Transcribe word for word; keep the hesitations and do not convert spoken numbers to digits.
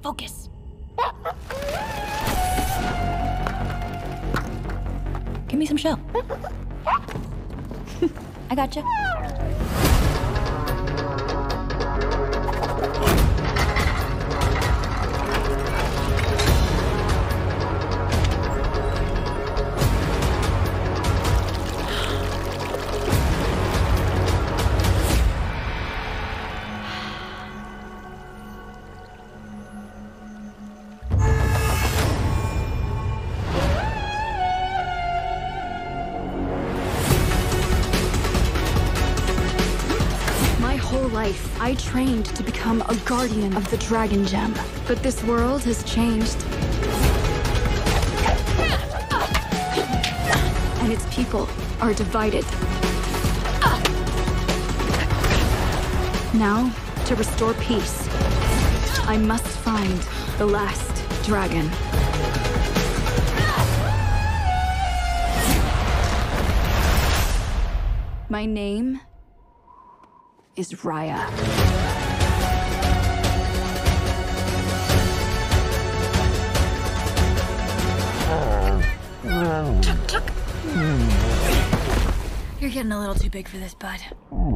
Focus. Give me some shell. I gotcha. Life, I trained to become a guardian of the Dragon Gem. But this world has changed. And its people are divided. Now, to restore peace, I must find the last dragon. My name is Raya. You're getting a little too big for this, bud.